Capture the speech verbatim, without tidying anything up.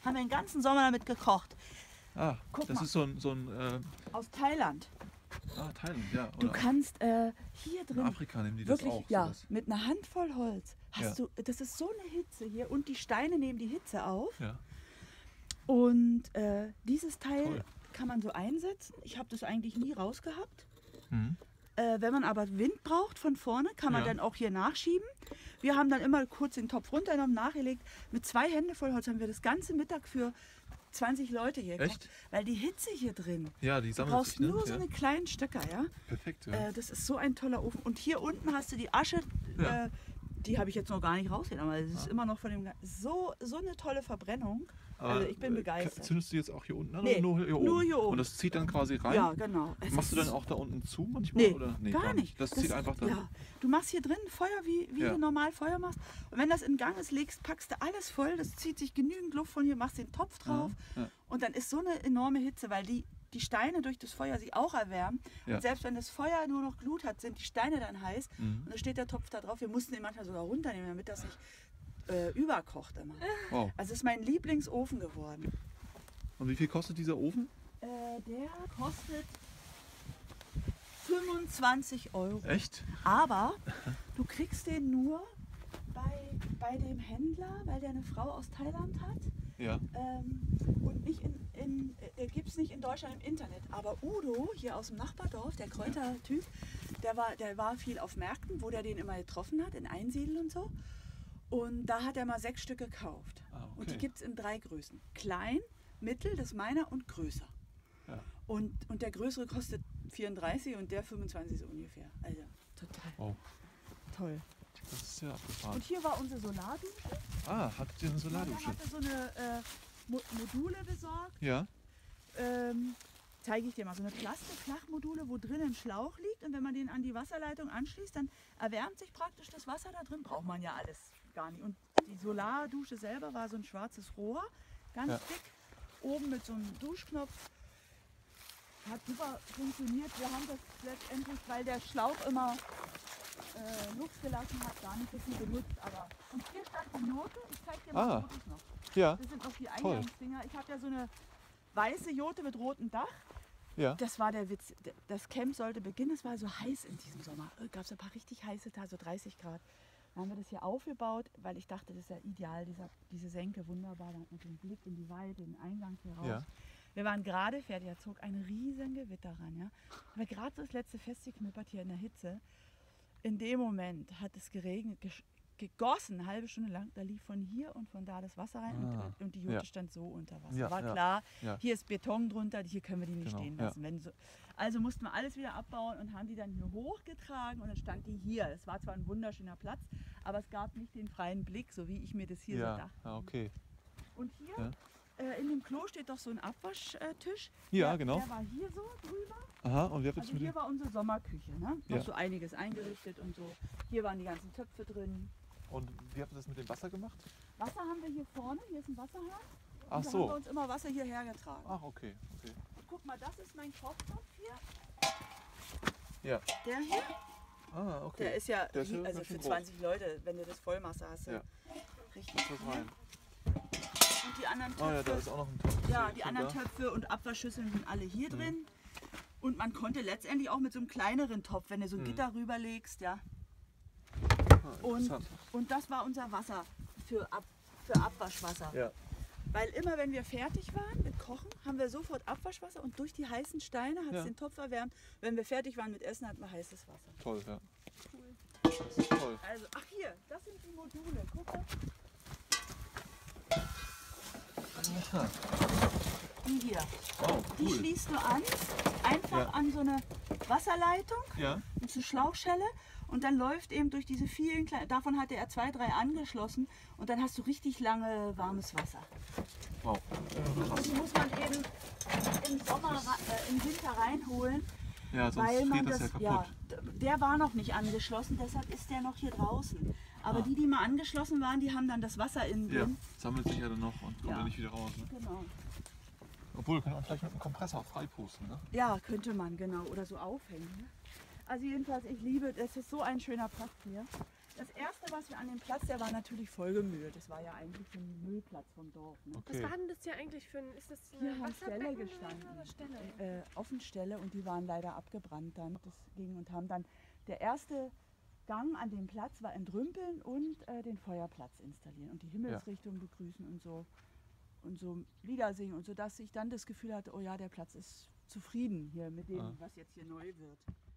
Haben wir den ganzen Sommer damit gekocht. Ah, Guck das mal. ist so ein, so ein äh, Aus Thailand. ah, Thailand, ja. Du Oder kannst äh, hier in drin, Afrika nehmen die das wirklich, auch. ja, sowas. mit einer Handvoll Holz. Hast Ja. du, das ist so eine Hitze hier und die Steine nehmen die Hitze auf. Ja. Und äh, dieses Teil Toll. kann man so einsetzen. Ich habe das eigentlich nie rausgehabt. Mhm. Äh, wenn man aber Wind braucht von vorne, kann man Ja. dann auch hier nachschieben. Wir haben dann immer kurz den Topf runtergenommen, nachgelegt. Mit zwei Hände voll Holz haben wir das ganze Mittag für zwanzig Leute hier gekocht. Echt? Weil die Hitze hier drin, Ja, die du sammelt brauchst sich, ne? nur so Ja. eine kleinen Stöcker, ja. Perfekt, ja. Äh, das ist so ein toller Ofen. Und hier unten hast du die Asche, Ja. äh, die habe ich jetzt noch gar nicht rausgenommen, aber es ist Ah. immer noch von dem Ga- so, so eine tolle Verbrennung. Aber, Also ich bin äh, begeistert. Zündest du jetzt auch hier unten an Nee, oder nur hier oben? nur hier oben. Und das zieht dann quasi rein? Ja, genau. Es Machst du ist- dann auch da unten zu manchmal? Nee, oder? gar nicht. Das, zieht einfach dann. Ja, du machst hier drin Feuer, wie, wie Ja. du normal Feuer machst. Und wenn das in Gang ist, legst, packst du alles voll. Das zieht sich genügend Luft von hier, machst den Topf drauf. Ja. Und dann ist so eine enorme Hitze, weil die, die Steine durch das Feuer sich auch erwärmen. Ja. Und selbst wenn das Feuer nur noch Glut hat, sind die Steine dann heiß. Mhm. Und dann steht der Topf da drauf. Wir mussten den manchmal sogar runternehmen, damit das nicht äh, überkocht immer. Wow. Also es ist mein Lieblingsofen geworden. Und wie viel kostet dieser Ofen? Äh, der kostet fünfundzwanzig Euro. Echt? Aber du kriegst den nur bei, bei dem Händler, weil der eine Frau aus Thailand hat. Ja. Ähm, und nicht in, in, äh, gibt es nicht in Deutschland im Internet. Aber Udo hier aus dem Nachbardorf, der Kräutertyp, der war, der war viel auf Märkten, wo der den immer getroffen hat, in Einsiedel und so. Und da hat er mal sechs Stück gekauft. Ah, okay. Und die gibt es in drei Größen. Klein, mittel, das ist meiner, und größer. Ja. Und, und der größere kostet vierunddreißig und der fünfundzwanzig so ungefähr. Also total Wow. toll. Das ist ja abgefahren. Und hier war unsere Solardusche. Ah, hattet ihr eine Der Solardusche? hatte so eine äh, Mo Module besorgt. Ja. Ähm, zeige ich dir mal. So eine Plastik-Flachmodule, wo drin ein Schlauch liegt. Und wenn man den an die Wasserleitung anschließt, dann erwärmt sich praktisch das Wasser da drin. Braucht man ja alles gar nicht. Und die Solardusche selber war so ein schwarzes Rohr, ganz Ja. dick. Oben mit so einem Duschknopf. Hat super funktioniert. Wir haben das letztendlich, weil der Schlauch immer äh, Luft gelassen hat, gar nicht so viel benutzt. Aber und hier stand die Note. Ich zeig dir mal Ah. die Fotos noch. Ja. Das sind noch die Toll. Eingangsdinger. Ich habe ja so eine weiße Jote mit rotem Dach. Ja. Das war der Witz. Das Camp sollte beginnen. Es war so heiß in diesem Sommer. Gab es ein paar richtig heiße Tage, so dreißig Grad. Dann haben wir das hier aufgebaut, weil ich dachte, das ist ja ideal, dieser, diese Senke, wunderbar. Dann mit dem Blick in die Weide, den Eingang hier raus. Ja. Wir waren gerade fertig, da zog ein riesen Gewitter ran. Ja? Aber gerade so das letzte Fest geknüppert hier in der Hitze. In dem Moment hat es geregnet, gesch- gegossen, eine halbe Stunde lang. Da lief von hier und von da das Wasser rein Ah, und, und die Jute ja. stand so unter Wasser. Ja, War ja, klar, ja. hier ist Beton drunter, hier können wir die nicht Genau, stehen ja. lassen. Wenn so, also mussten wir alles wieder abbauen und haben die dann hier hochgetragen und dann stand die hier. Es war zwar ein wunderschöner Platz, aber es gab nicht den freien Blick, so wie ich mir das hier so Ja. dachte. Ah, okay. Und hier Ja. äh, in dem Klo steht doch so ein Abwaschtisch. Ja, der, genau. Der war hier so drüber. Aha, und wie habt ihr Also mit hier dem? war unsere Sommerküche. Ne? Noch Ja. so einiges eingerichtet und so. Hier waren die ganzen Töpfe drin. Und wie habt ihr das mit dem Wasser gemacht? Wasser haben wir hier vorne. Hier ist ein Wasserhahn. Ach Und da haben wir so. uns immer Wasser hierher getragen. Ach, okay. okay. Und guck mal, das ist mein Kochtopf hier. Ja. Der hier. Ah, okay. Der ist ja, Der ist ja also ganz schön für groß. zwanzig Leute, wenn du das voll machst, hast du Ja. richtig Ist das viel. rein? Und die anderen Töpfe, Ah ja, da ist auch noch ein Topf. ja, Sehe die ich anderen schon da. Töpfe und Abwaschschüsseln sind alle hier drin. Und man konnte letztendlich auch mit so einem kleineren Topf, wenn du so ein Mhm. Gitter rüberlegst, ja. Ah, Und, interessant. und das war unser Wasser für, Ab, für Abwaschwasser. Ja. Weil immer wenn wir fertig waren mit Kochen, haben wir sofort Abwaschwasser und durch die heißen Steine hat es Ja. den Topf erwärmt. Wenn wir fertig waren mit Essen, hatten wir heißes Wasser. Toll, ja. Cool. Das ist toll. Also, ach hier, das sind die Module. Guck mal. Ja. Die hier. Wow, Die cool. schließt du an, einfach Ja. an so eine Wasserleitung, Ja. mit so Schlauchschelle. Und dann läuft eben durch diese vielen kleinen, davon hatte er zwei, drei angeschlossen. Und dann hast du richtig lange warmes Wasser. Wow. Und die muss man eben im Sommer, ra- äh, im Winter reinholen, Ja, sonst weil man friert das, das, ja ja, kaputt. d- der war noch nicht angeschlossen, deshalb ist der noch hier draußen. Aber Ah. die, die mal angeschlossen waren, die haben dann das Wasser innen Ja, drin. sammelt sich ja dann noch und kommt Ja. ja nicht wieder raus. Ne? Genau. Obwohl, kann man vielleicht mit einem Kompressor freipusten. Ne? Ja, könnte man, genau. Oder so aufhängen. Ne? Also jedenfalls, ich liebe, es ist so ein schöner Platz hier. das erste, was wir an dem Platz, der war natürlich vollgemüllt. Das war ja eigentlich so ein Müllplatz vom Dorf. Ne? Okay. Was war denn das hier eigentlich für ein, ist das Hier eine haben Ställe Wasserbecken gestanden, oder Ställe? äh, Offenställe, und die waren leider abgebrannt dann. Das ging und haben dann, der erste Gang an dem Platz war entrümpeln und äh, den Feuerplatz installieren und die Himmelsrichtung begrüßen und so und so Lieder singen und so, dass ich dann das Gefühl hatte, oh ja, der Platz ist zufrieden hier mit dem, Ah. was jetzt hier neu wird.